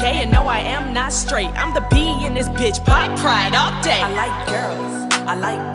gay and no, I am not straight. I'm the B in this bitch, pop pride all day. I like girls, I like